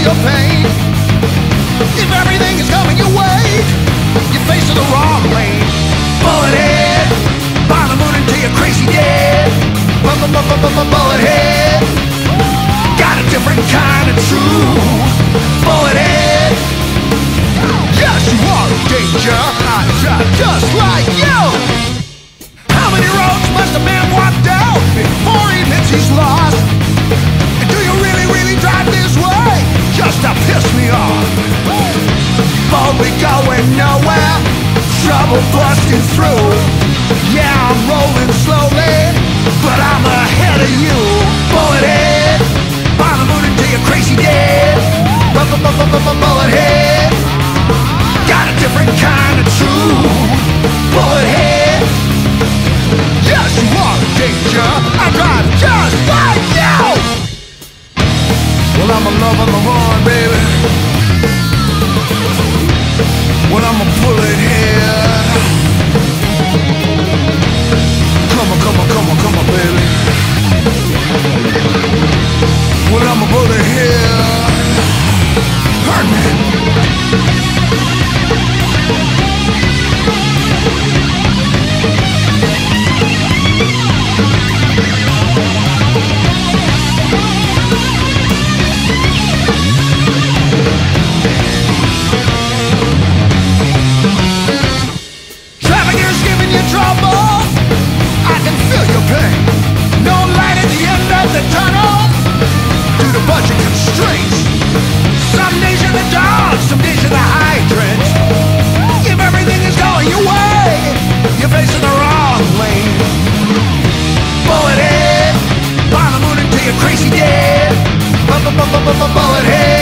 your pain. If everything is coming your way, you're facing the wrong lane. Bullethead, by the moon until you're crazy dead. Bullethead, got a different kind of truth. Bullethead, yes, you are in danger. I die just like you. How many roads must a man walk down before he admits he's lost? And do you really, really drive this way just to piss me off? Boldly going nowhere, trouble busting through. Yeah, I'm rolling slowly, but I'm ahead of you. Bullethead, by the moon until you're crazy dead. Bullethead, got a different kind of truth. Bullethead, yes, you are in danger. I drive just like you. Well, I'm a love on the run, baby. Well, I'm a bullethead. Come on, come on, come on, come on, baby. Well, I'm a bullethead. Hurt me. Budget constraints. Some days you're the dog, some days you're the hydrant. If everything is going your way, you're facing the wrong lane. Bullethead, by the moon until you're crazy dead. Bullethead.